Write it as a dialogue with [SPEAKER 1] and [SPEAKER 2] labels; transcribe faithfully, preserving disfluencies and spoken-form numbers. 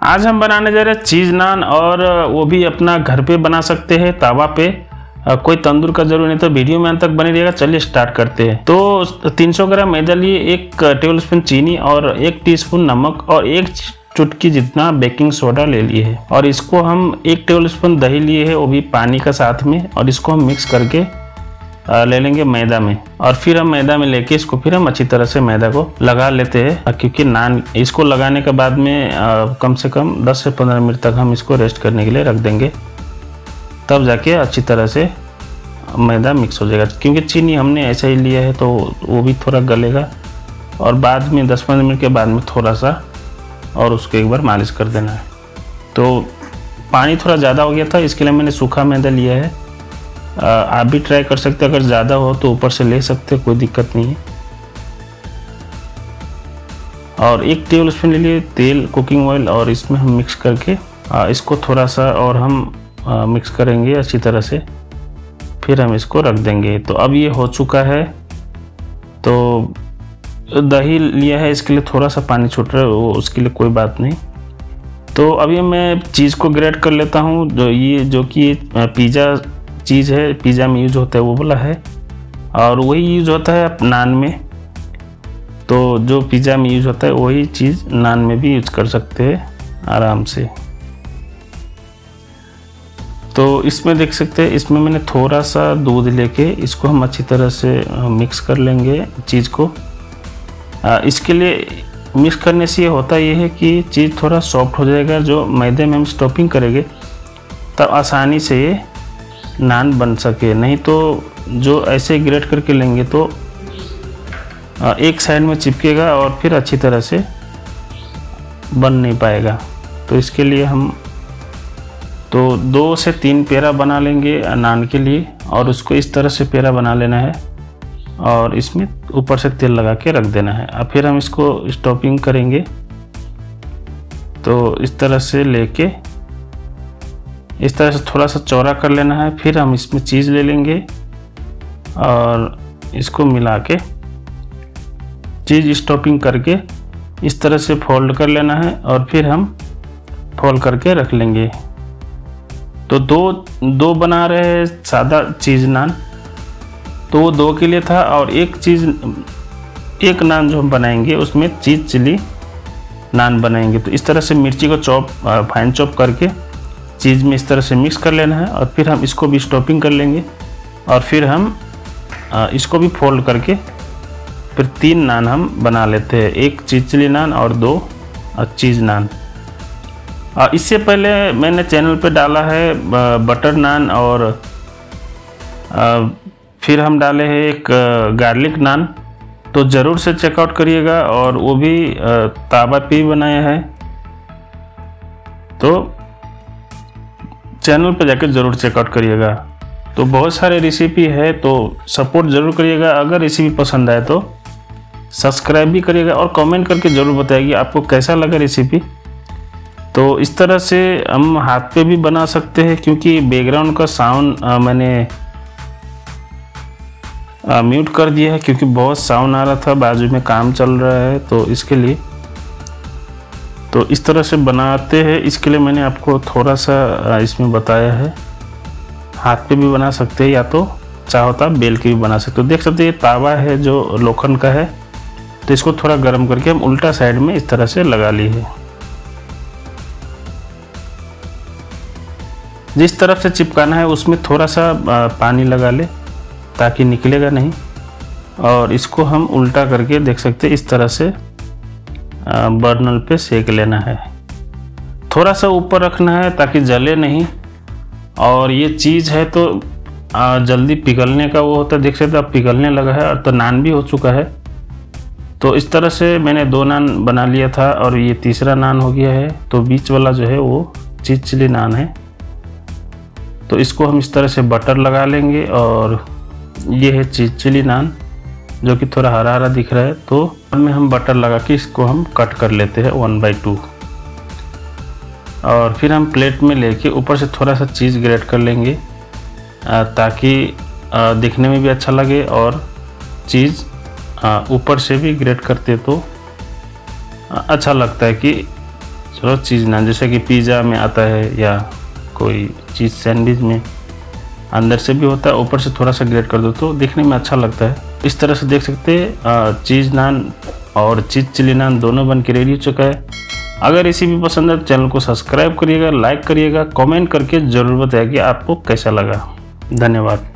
[SPEAKER 1] आज हम बनाने जा रहे हैं चीज़ नान, और वो भी अपना घर पे बना सकते हैं तावा पे, कोई तंदूर का जरूर नहीं। तो वीडियो में अंत तक बने रहिएगा। चलिए स्टार्ट करते हैं। तो तीन सौ ग्राम मैदा लिए, एक टेबल स्पून चीनी और एक टीस्पून नमक और एक चुटकी जितना बेकिंग सोडा ले लिए है, और इसको हम एक टेबल स्पून दही लिए है, वो भी पानी का साथ में, और इसको हम मिक्स करके ले लेंगे मैदा में। और फिर हम मैदा में लेके इसको फिर हम अच्छी तरह से मैदा को लगा लेते हैं, क्योंकि नान इसको लगाने के बाद में आ, कम से कम दस से पंद्रह मिनट तक हम इसको रेस्ट करने के लिए रख देंगे, तब जाके अच्छी तरह से मैदा मिक्स हो जाएगा। क्योंकि चीनी हमने ऐसा ही लिया है तो वो भी थोड़ा गलेगा, और बाद में दस पंद्रह मिनट के बाद में थोड़ा सा और उसको एक बार मालिश कर देना है। तो पानी थोड़ा ज़्यादा हो गया था, इसके लिए मैंने सूखा मैदा लिया है। आप भी ट्राई कर सकते हैं, अगर ज़्यादा हो तो ऊपर से ले सकते हैं, कोई दिक्कत नहीं है। और एक टेबल स्पून ले लिए तेल, कुकिंग ऑयल, और इसमें हम मिक्स करके इसको थोड़ा सा और हम मिक्स करेंगे अच्छी तरह से, फिर हम इसको रख देंगे। तो अब ये हो चुका है। तो दही लिया है, इसके लिए थोड़ा सा पानी छूट रहा है, वो उसके लिए कोई बात नहीं। तो अभी मैं चीज़ को ग्रेट कर लेता हूँ। जो ये जो कि पिज़्ज़ा चीज़ है, पिज़्ज़ा में यूज होता है वो वाला है, और वही यूज होता है नान में। तो जो पिज़्ज़ा में यूज होता है वही चीज़ नान में भी यूज कर सकते हैं आराम से। तो इसमें देख सकते हैं, इसमें मैंने थोड़ा सा दूध लेके इसको हम अच्छी तरह से मिक्स कर लेंगे चीज़ को। इसके लिए मिक्स करने से ये होता ये है कि चीज़ थोड़ा सॉफ्ट हो जाएगा। जो मैदे में हम स्टफिंग करेंगे तब आसानी से ये नान बन सके, नहीं तो जो ऐसे ग्रेट करके लेंगे तो एक साइड में चिपकेगा और फिर अच्छी तरह से बन नहीं पाएगा। तो इसके लिए हम तो दो से तीन पेड़ा बना लेंगे नान के लिए, और उसको इस तरह से पेड़ा बना लेना है और इसमें ऊपर से तेल लगा के रख देना है। अब फिर हम इसको स्टफिंग करेंगे। तो इस तरह से लेके इस तरह से थोड़ा सा चौड़ा कर लेना है। फिर हम इसमें चीज़ ले लेंगे और इसको मिला के चीज़ स्टफिंग करके इस तरह से फोल्ड कर लेना है, और फिर हम फोल्ड करके रख लेंगे। तो दो दो बना रहे हैं सादा चीज़ नान, तो वो दो के लिए था, और एक चीज़ एक नान जो हम बनाएंगे उसमें चीज़ चिली नान बनाएंगे। तो इस तरह से मिर्ची को चॉप फाइन चॉप करके चीज़ में इस तरह से मिक्स कर लेना है, और फिर हम इसको भी स्टफिंग कर लेंगे, और फिर हम इसको भी फोल्ड करके फिर तीन नान हम बना लेते हैं, एक चीज़ चिली नान और दो चीज़ नान। इससे पहले मैंने चैनल पे डाला है बटर नान, और फिर हम डाले हैं एक गार्लिक नान, तो ज़रूर से चेकआउट करिएगा, और वो भी तावा पे ही बनाया है। तो चैनल पे जाकर ज़रूर चेकआउट करिएगा। तो बहुत सारे रेसिपी है, तो सपोर्ट ज़रूर करिएगा। अगर रेसिपी पसंद आए तो सब्सक्राइब भी करिएगा, और कमेंट करके ज़रूर बताइए आपको कैसा लगा रेसिपी। तो इस तरह से हम हाथ पे भी बना सकते हैं, क्योंकि बैकग्राउंड का साउंड मैंने आ, म्यूट कर दिया है, क्योंकि बहुत साउंड आ रहा था, बाजू में काम चल रहा है, तो इसके लिए। तो इस तरह से बनाते हैं, इसके लिए मैंने आपको थोड़ा सा इसमें बताया है। हाथ पे भी बना सकते हैं, या तो चाहो तो बेल के भी बना सकते हो। देख सकते हैं ये तावा है जो लोखंड का है, तो इसको थोड़ा गर्म करके हम उल्टा साइड में इस तरह से लगा ली है। जिस तरफ से चिपकाना है उसमें थोड़ा सा पानी लगा ले, ताकि निकलेगा नहीं। और इसको हम उल्टा करके देख सकते हैं इस तरह से बर्नल पे सेक लेना है। थोड़ा सा ऊपर रखना है ताकि जले नहीं, और ये चीज़ है तो जल्दी पिघलने का वो होता है। देख सकते अब पिघलने लगा है, और तो नान भी हो चुका है। तो इस तरह से मैंने दो नान बना लिया था, और ये तीसरा नान हो गया है। तो बीच वाला जो है वो चीज़ चिली नान है। तो इसको हम इस तरह से बटर लगा लेंगे, और ये है चीज़ चिली नान जो कि थोड़ा हरा हरा दिख रहा है। तो में हम बटर लगा के इसको हम कट कर लेते हैं वन बाई टू, और फिर हम प्लेट में लेके ऊपर से थोड़ा सा चीज़ ग्रेट कर लेंगे, ताकि दिखने में भी अच्छा लगे, और चीज़ ऊपर से भी ग्रेट करते तो अच्छा लगता है कि चलो चीज़ नान जैसे कि पिज़्ज़ा में आता है या कोई चीज़ सैंडविच में अंदर से भी होता है, ऊपर से थोड़ा सा ग्रेट कर दो तो देखने में अच्छा लगता है। इस तरह से देख सकते हैं चीज़ नान और चीज़ चिली नान दोनों बन के रेडी हो चुका है। अगर रेसिपी पसंद है तो चैनल को सब्सक्राइब करिएगा, लाइक करिएगा, कमेंट करके ज़रूर बताइए कि आपको कैसा लगा। धन्यवाद।